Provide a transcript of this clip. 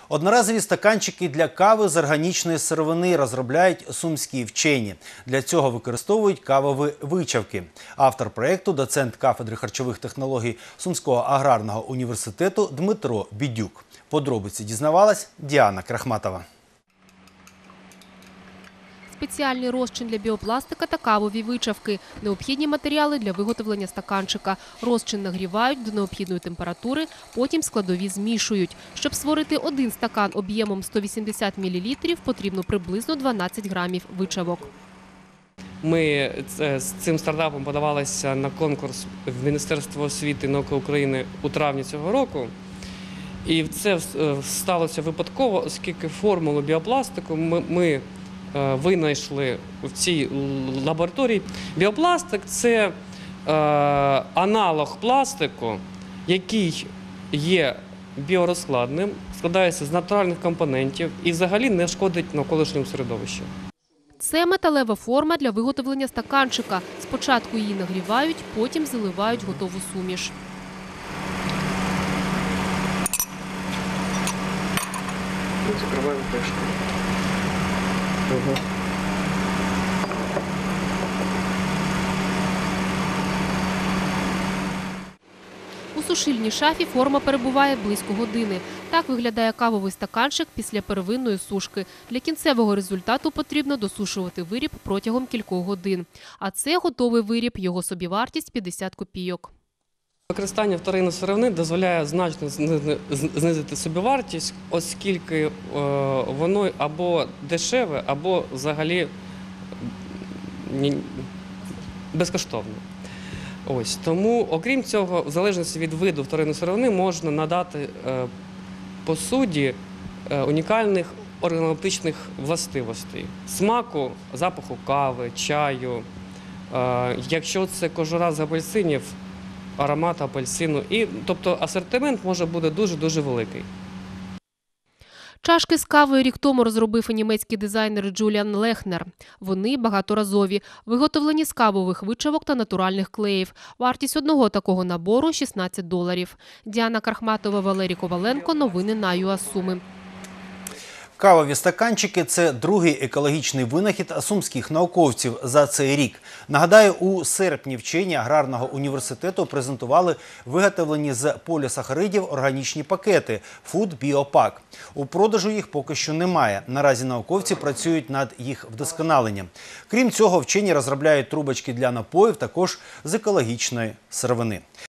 Одноразові стаканчики для кави з органічної сировини розробляють сумські вчені. Для цього використовують кавові вичавки. Автор проєкту – доцент кафедри харчових технологій Сумського аграрного університету Дмитро Бідюк. Подробиці дізнавалась Діана Крахматова. Спеціальний розчин для біопластика та кавові вичавки – необхідні матеріали для виготовлення стаканчика. Розчин нагрівають до необхідної температури, потім складові змішують. Щоб створити один стакан об'ємом 180 мл, потрібно приблизно 12 грамів вичавок. Ми з цим стартапом подавалися на конкурс в Міністерство освіти і науки України у травні цього року. І це сталося випадково, оскільки формулу біопластику ми винайшли в цій лабораторії. Біопластик – це аналог пластику, який є біорозкладним, складається з натуральних компонентів і взагалі не шкодить навколишньому середовищу. Це металева форма для виготовлення стаканчика. Спочатку її нагрівають, потім заливають готову суміш. Закриваємо кришку. У сушильній шафі форма перебуває близько години. Так виглядає кавовий стаканчик після первинної сушки. Для кінцевого результату потрібно досушувати виріб протягом кількох годин. А це готовий виріб, його собівартість – 50 копійок. Використання вторинної сировини дозволяє значно знизити собівартість, оскільки воно або дешеве, або взагалі безкоштовне. Тому, окрім цього, в залежності від виду вторинної сировини можна надати посуді унікальних органолептичних властивостей – смаку, запаху кави, чаю, якщо це кожура з апельсинів, аромат апельсину. Тобто асортимент може бути дуже-дуже великий. Чашки з кавою рік тому розробив і німецький дизайнер Джуліан Лехнер. Вони багаторазові, виготовлені з кавових вичавок та натуральних клеїв. Вартість одного такого набору – $16. Діана Крахматова, Валерій Коваленко. Новини на ЮА-Суми. Кавові стаканчики – це другий екологічний винахід сумських науковців за цей рік. Нагадаю, у серпні вчені аграрного університету презентували виготовлені з полісахаридів органічні пакети Food BioPack. У продажу їх поки що немає. Наразі науковці працюють над їх вдосконаленням. Крім цього, вчені розробляють трубочки для напоїв також з екологічної сировини.